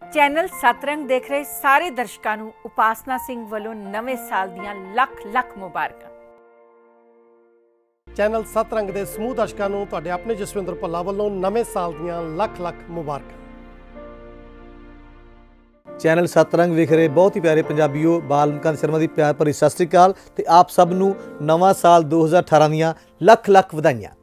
Channel Satrang ਦੇਖ ਰਹੇ ਸਾਰੇ ਦਰਸ਼ਕਾਂ ਨੂੰ ਉਪਾਸਨਾ ਸਿੰਘ ਵੱਲੋਂ ਨਵੇਂ ਸਾਲ ਦੀਆਂ ਲੱਖ ਲੱਖ ਮੁਬਾਰਕਾਂ। ਚੈਨਲ ਸਤਰੰਗ ਦੇ ਸਮੂਹ ਦਰਸ਼ਕਾਂ ਨੂੰ ਤੁਹਾਡੇ ਆਪਣੇ ਜਸਵਿੰਦਰ ਭੱਲਾ ਵੱਲੋਂ ਨਵੇਂ ਸਾਲ ਦੀਆਂ ਲੱਖ ਲੱਖ ਮੁਬਾਰਕਾਂ। ਚੈਨਲ ਸਤਰੰਗ ਵੇਖ ਰਹੇ ਬਹੁਤ ਹੀ ਪਿਆਰੇ ਪੰਜਾਬੀਓ, ਬਾਲਮਕਾਂਤ ਸ਼ਰਮਾ ਦੀ ਪਿਆਰ ਭਰੀ ਸਤਿ ਸ੍ਰੀ ਅਕਾਲ ਤੇ ਆਪ ਸਭ ਨੂੰ ਨਵਾਂ ਸਾਲ 2018 ਦੀਆਂ ਲੱਖ ਲੱਖ ਵਧਾਈਆਂ।